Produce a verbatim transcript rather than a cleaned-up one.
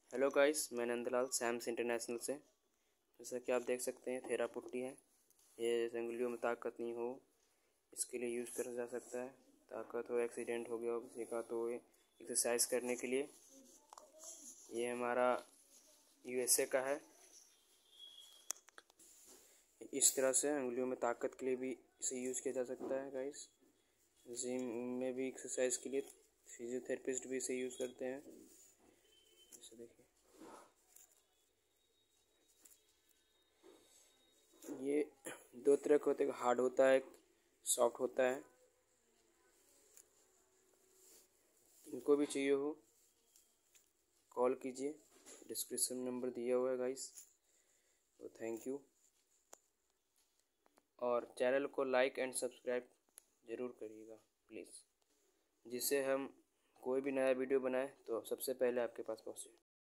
Hello guys, मैं Nandlal Sam's international से। जैसा कि आप देख सकते हैं, थेरा पुट्टी है। ये जैसे उंगलियों में ताकत नहीं हो, इसके लिए यूज़ करा जा सकता है। ताकत हो, एक्सीडेंट हो गया हो किसी का, तो ये एक्सरसाइज करने के लिए। ये हमारा यूएसए का है। इस तरह से उंगलियों में ताकत के लिए भी इसे यूज़ किया जा सकता है गाइस। जिम में भी एक्सरसाइज के लिए फिजियोथेरेपिस्ट भी इसे यूज़ करते हैं। इसे देखिए, ये दो तरह के होते हैं, हार्ड होता है, सॉफ्ट होता है। इनको भी चाहिए हो कॉल कीजिए, डिस्क्रिप्शन नंबर दिया हुआ है गाइस। तो थैंक यू, और चैनल को लाइक एंड सब्सक्राइब ज़रूर करिएगा प्लीज़, जिससे हम कोई भी नया वीडियो बनाए तो सबसे पहले आपके पास पहुँचे।